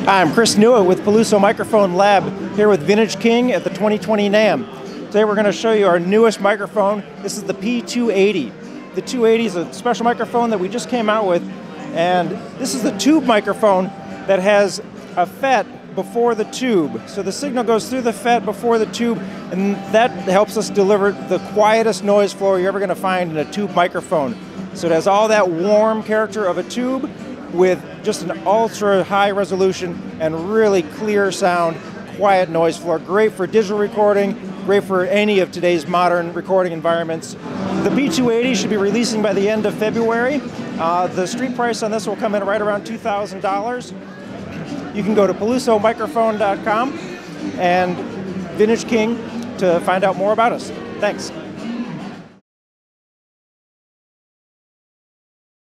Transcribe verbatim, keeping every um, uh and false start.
Hi, I'm Chris Newitt with Peluso Microphone Lab, here with Vintage King at the twenty twenty NAMM. Today we're going to show you our newest microphone. This is the P two eighty. The two eighty is a special microphone that we just came out with, and this is the tube microphone that has a F E T before the tube. So the signal goes through the F E T before the tube, and that helps us deliver the quietest noise floor you're ever going to find in a tube microphone. So it has all that warm character of a tube with just an ultra high resolution and really clear sound, quiet noise floor. Great for digital recording, great for any of today's modern recording environments. The P two eighty should be releasing by the end of February. Uh, the street price on this will come in right around two thousand dollars. You can go to peluso microphone dot com and Vintage King to find out more about us. Thanks.